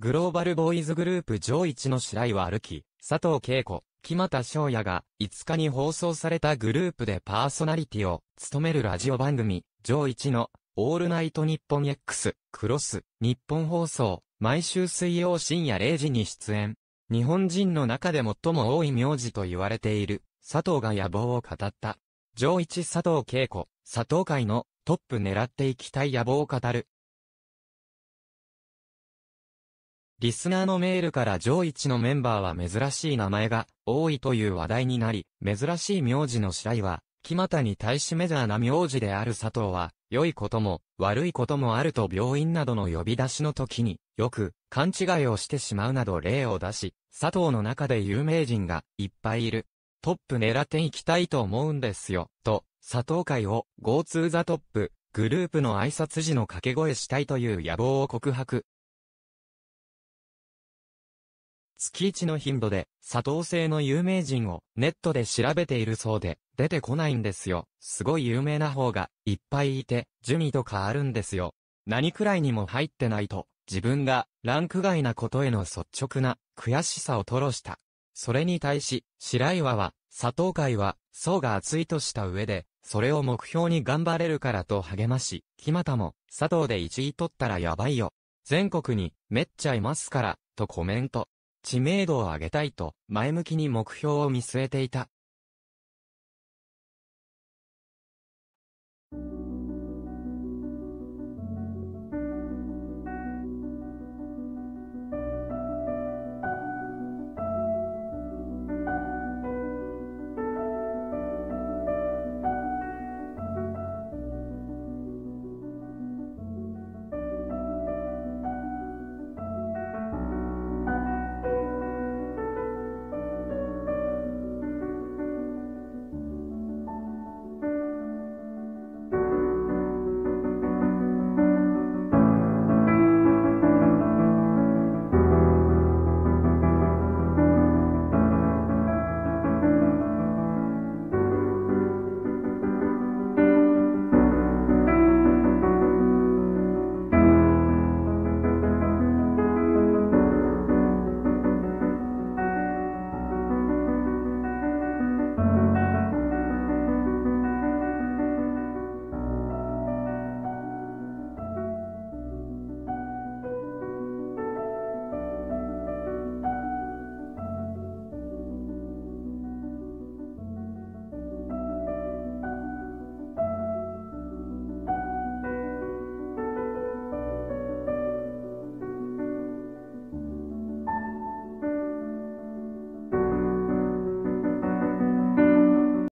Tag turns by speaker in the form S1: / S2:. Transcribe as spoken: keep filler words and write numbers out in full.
S1: グローバルボーイズグループジョーいちの白岩歩き、佐藤恵子、木俣翔也がいつかに放送されたグループでパーソナリティを務めるラジオ番組、ジョーいちのオールナイトニッポン X、クロス、日本放送、毎週水曜深夜れいじに出演。日本人の中で最も多い名字と言われている佐藤が野望を語った。ジョーいち佐藤恵子、佐藤界のトップ狙っていきたい野望を語る。リスナーのメールからジョーいちのメンバーは珍しい名前が多いという話題になり、珍しい名字の白岩、木俣に対しメジャーな名字である佐藤は、良いことも悪いこともあると病院などの呼び出しの時によく勘違いをしてしまうなど例を出し、佐藤の中で有名人がいっぱいいる。トップ狙っていきたいと思うんですよ、と、佐藤会を Go to the Top グループの挨拶時の掛け声したいという野望を告白。月一の頻度で佐藤姓の有名人をネットで調べているそうで出てこないんですよ。すごい有名な方がいっぱいいて順位とかあるんですよ。何くらいにも入ってないと自分がランク外なことへの率直な悔しさを吐露した。それに対し白岩は佐藤会は層が厚いとした上でそれを目標に頑張れるからと励まし、木俣も佐藤でいちい取ったらやばいよ。全国にめっちゃいますからとコメント。知名度を上げたいと前向きに目標を見据えていた。